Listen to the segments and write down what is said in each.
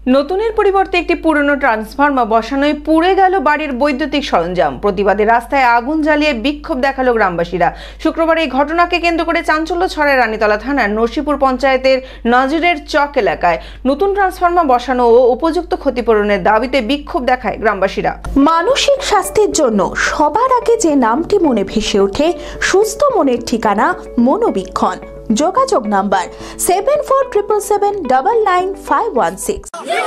নতুনের পরিবর্তে একটি পুরনো ট্রান্সফরমার বসানোয় পুড়ে গেল বাড়ির বৈদ্যুতিক সরঞ্জাম। প্রতিবাদে রাস্তায় আগুন জ্বালিয়ে বিক্ষোভ দেখালো গ্রামবাসীরা। শুক্রবার এই ঘটনাকে কেন্দ্র করে চাঞ্চল্য ছড়ায় রানীতলা থানার নরসিপুর পঞ্চায়েতের নাজিরের চক এলাকায়। নতুন ট্রান্সফরমার বসানো ও উপযুক্ত ক্ষতিপূরণের দাবিতে বিক্ষোভ দেখায় গ্রামবাসীরা। মানসিক স্বাস্থ্যের জন্য সবার আগে যে নামটি মনে ভেসে ওঠে, সুস্থ মনের ঠিকানা মনোবীক্ষণ। যোগাযোগ নাম্বার 7477799516।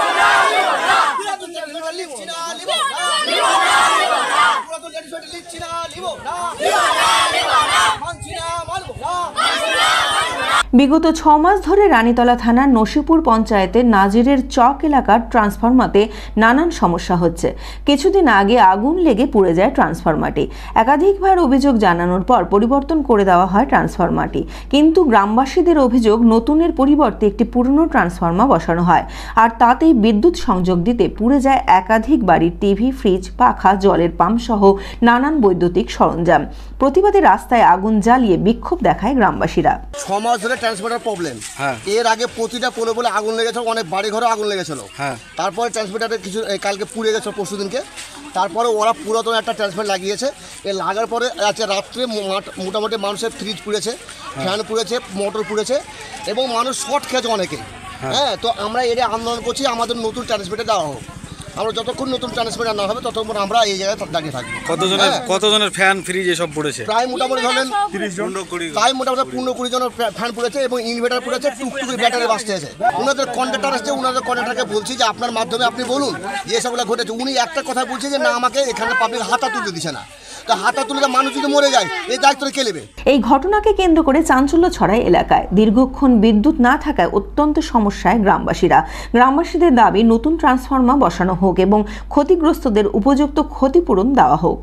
বিগত 6 মাস ধরে রানীতলা থানার নরসিপুর পঞ্চায়েতের নাজিরের চক এলাকার ট্রান্সফরমারতে নানান সমস্যা হচ্ছে। কিছুদিন আগে আগুন লেগে পুড়ে যায় ট্রান্সফরমারটি। একাধিকবার অভিযোগ জানানোর পর পরিবর্তন করে দেওয়া হয় ট্রান্সফরমারটি, কিন্তু গ্রামবাসীদের অভিযোগ নতুনের পরিবর্তে একটি পুরনো ট্রান্সফরমার বসানো হয়, আর তাতেই বিদ্যুৎ সংযোগ দিতে পুড়ে যায় একাধিক বাড়ির টিভি, ফ্রিজ, পাখা, জলের পাম্প সহ নানান বৈদ্যুতিক সরঞ্জাম। প্রতিবাদে রাস্তায় আগুন জ্বালিয়ে বিক্ষোভ দেখায় গ্রামবাসীরা। 6 মাস ধরে ট্রান্সমিটার প্রবলেম। এর আগে প্রতিটা পোলে বলে আগুন লেগেছিল, অনেক বাড়ি ঘরে আগুন লেগেছিল। তারপরে ট্রান্সমিটারে কিছু কালকে পুড়ে গেছে পরশু দিনকে। তারপরে ওরা পুরাতন একটা ট্রান্সমিটার লাগিয়েছে। এ লাগার পরে আজকে রাত্রে মোটামুটি মানুষের ফ্রিজ পুড়েছে, ফ্যান পুড়েছে, মোটর পুড়েছে এবং মানুষ শর্ট খেয়েছে অনেকে। তো আমরা এর আন্দোলন করছি আমাদের নতুন ট্রান্সমিটার দেওয়া হোক। আমরা যতক্ষণ নতুন ট্রান্সমিটার না হবে ততক্ষণ আমরা এই জায়গায় দাঁড়িয়ে থাকবো। কতজনের ফ্যান ফ্রিজ এসব পড়েছে? প্রায় মোটামুটি ধরেন 15-20 জনের ফ্যান পড়েছে এবং ইনভার্টার পড়েছে, টুকটুকি ব্যাটারি বাঁচতে আছে। ওনাদের কন্ট্রাক্টর আসছে, ওনাদের কন্ট্রাক্টরকে বলছি যে আপনার মাধ্যমে আপনি বলুন এসবগুলো ঘটেছে। উনি একটা কথা বলছে যে না, আমাকে এখানে পাবলিক হাতা তুলতে দিচ্ছে না। হাতা তুলে মানুষ যদি মরে যায় এই দায়িত্ব কে নেবে? এই ঘটনাকে কেন্দ্র করে চাঞ্চল্য ছড়ায় এলাকায়। দীর্ঘক্ষণ বিদ্যুৎ না থাকায় অত্যন্ত সমস্যায় গ্রামবাসীরা। গ্রামবাসীদের দাবি নতুন ট্রান্সফরমার বসানো হোক এবং ক্ষতিগ্রস্তদের উপযুক্ত ক্ষতিপূরণ দেওয়া হোক।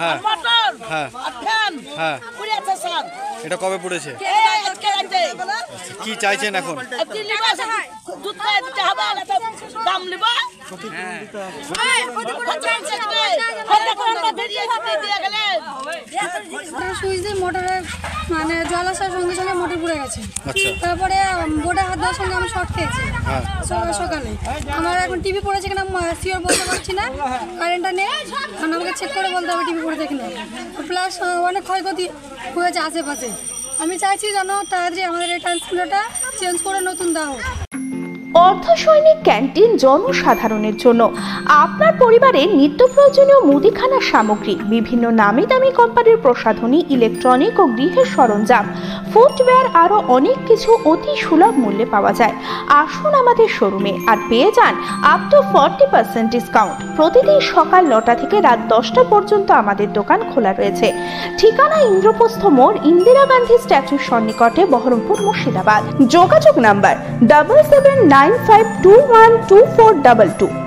এটা কবে পড়েছে? কি চাইছেন এখন? মোটরের মানে জল আসার সঙ্গে সঙ্গে মোটর পুড়ে গেছে। তারপরে বোর্ডে হাত দেওয়ার সঙ্গে আমি শর্ট খেয়েছি সকালে। আমার এখন টিভি পড়েছে কিনা শিওর বলতে পারছি না, কারেন্টটা নেই, কারণ আমাকে চেক করে বলতে হবে টিভি পড়েছে কিনা। প্লাস অনেক ক্ষয়ক্ষতি হয়েছে আশেপাশে। আমি চাইছি যেন তাড়াতাড়ি আমাদের এই ট্রান্সমিটারটা চেঞ্জ করে নতুন দেওয়া হোক। অর্ধসৈনিক ক্যান্টিন জনসাধারণের জন্য আপনার পরিবারের নিত্য প্রয়োজনীয় মুদিখানার সামগ্রী, বিভিন্ন নামি দামি কোম্পানির প্রসাধনী, ইলেকট্রনিক ও গৃহের সরঞ্জাম, ফুটওয়্যার, আরও অনেক কিছু অতি সুলভ মূল্যে পাওয়া যায়। আসুন আমাদের শোরুমে আর পেয়ে যান আপ টু 40% ডিসকাউন্ট। প্রতিদিন সকাল 9টা থেকে রাত 10টা পর্যন্ত আমাদের দোকান খোলা রয়েছে। ঠিকানা ইন্দ্রপ্রস্থ মোড়, ইন্দিরা গান্ধী স্ট্যাচুর সন্নিকটে, বহরমপুর, মুর্শিদাবাদ। যোগাযোগ নাম্বার 7795212422।